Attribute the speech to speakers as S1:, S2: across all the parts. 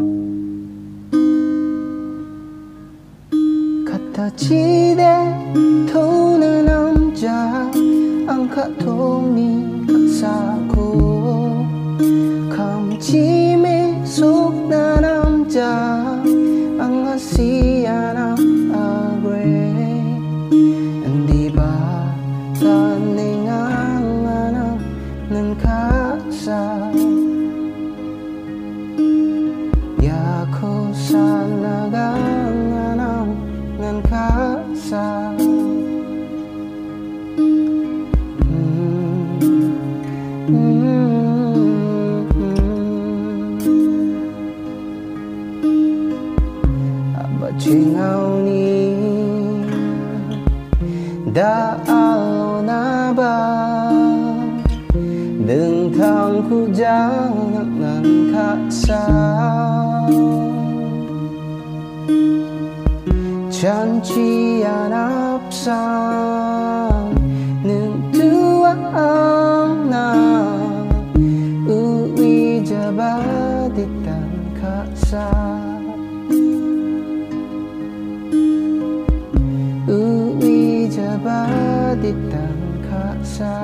S1: 形で通る남자 angkatoni kasaku kamchime sok na 남자 ang asiya na agre hindi ba taningangan ng kasa yako sa naganganang ng kasa Chingaw ni Daal na ba Đừng thang khu giang ngăn khát xa Chan chi an áp sang Nâng tua ang na Ui jabaditan khát xa Ui jabaditan kasa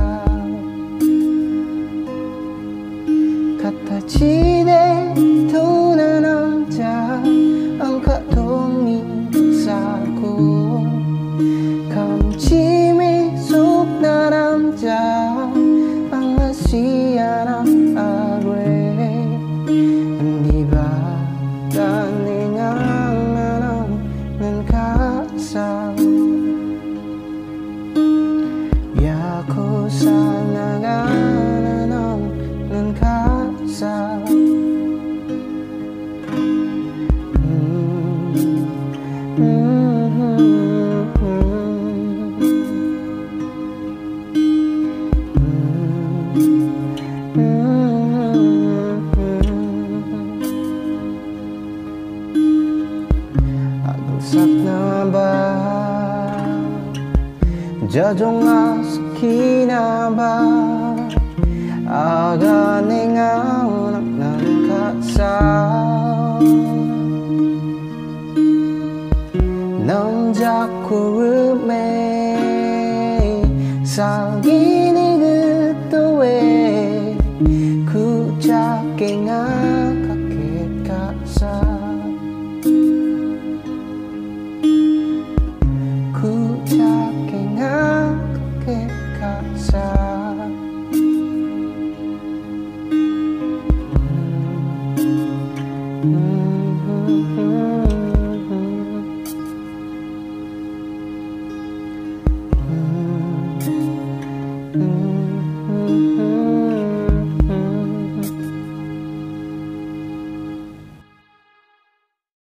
S1: Katachi de tuna 남자 angkatoni kasaku kamchime sok na 남자 ang asiya na agre hindi ba taningangan ng kasa Yako sa nagananang ng kasa Agusap na ba Jajong askina ba Aga ningaw ng kasa Nang jakurume Sa ginigutawe Kuchake nga kakit kasa Kuchake nga kakit kasa Mm-hmm.